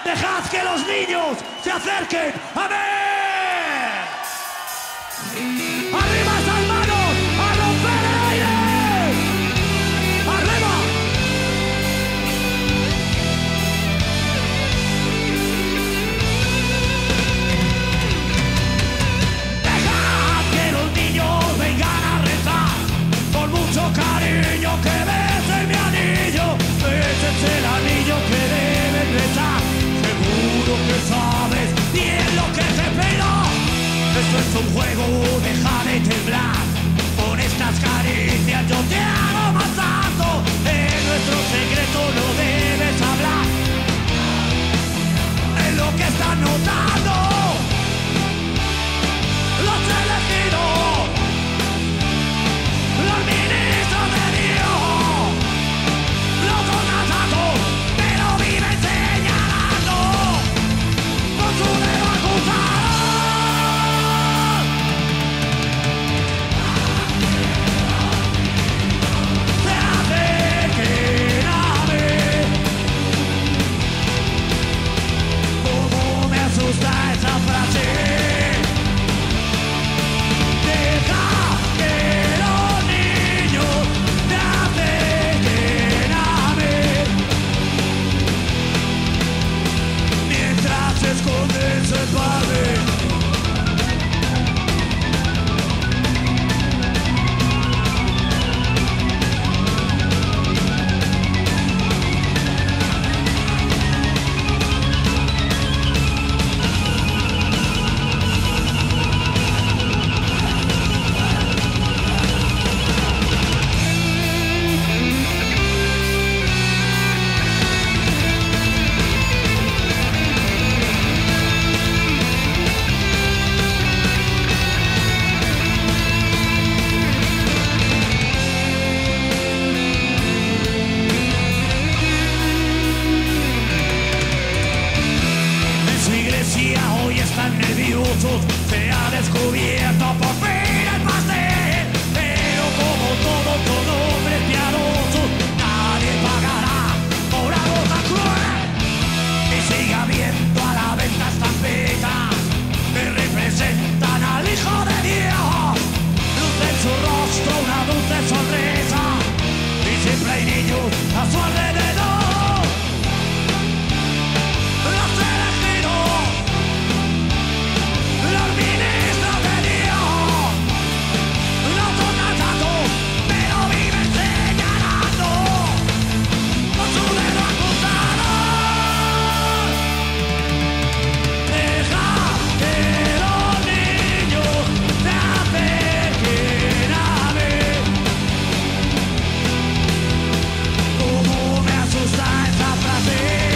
Dejad que los niños se acerquen a ver. ¡Arriba esas manos! ¡A romper el aire! ¡Arriba! Dejad que los niños vengan a rezar con mucho cariño, que besen mi anillo. Bésense el anillo que deben besar. Seguro que sabes bien lo que te pido. Esto es un juego, deja de temblar. Con estas caricias yo te hago más alto. En nuestro secreto no debes hablar. Es lo que estás notando. Los elegidos, los ministros de Dios, los contratados, pero viven señalando con su dedo acusador. Se acerquen a ver. Cómo me asusta esa frase. Deja que los niños se acerquen a ver. Mientras se esconden su padre. En su iglesia hoy están nerviosos. Se ha descubierto por fin el pastel. Pero como todo hombre piadoso, nadie pagará por algo tan cruel. Y sigue habiendo a la venta estampitas que representan al Hijo de Dios. Luce en su rostro una dulce sonrisa y siempre hay niños a su alrededor. Los elegidos, los ministros de Dios, los contratados, pero viven señalando con su dedo acusador. Deja que los niños se acerquen a ver. Cómo me asusta esa frase.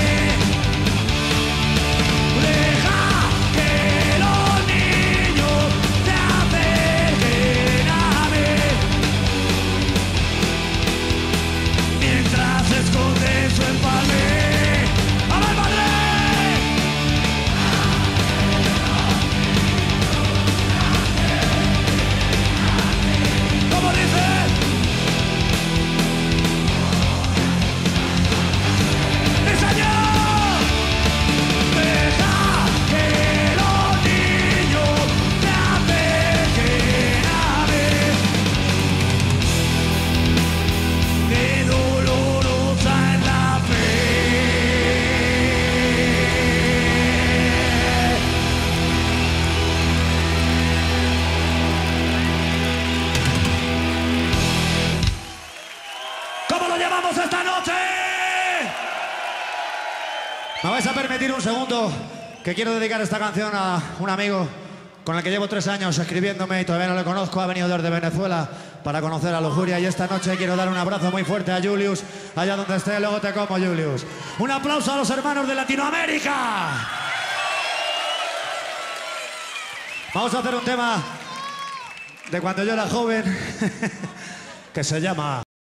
Deja que los niños se acerquen a ver. Mientras se esconde su empalme. ¡A ver, madre! ¿Cómo dice? ¡Sí, señor! Deja que los niños se acerquen a ver. Qué dolorosa es la fe. ¿Cómo lo llevamos esta noche? Me vais a permitir un segundo, que quiero dedicar esta canción a un amigo con el que llevo 3 años escribiéndome y todavía no le conozco. Ha venido desde Venezuela para conocer a Lujuria y esta noche quiero dar un abrazo muy fuerte a Julius, allá donde esté. Luego te como, Julius. Un aplauso a los hermanos de Latinoamérica. Vamos a hacer un tema de cuando yo era joven que se llama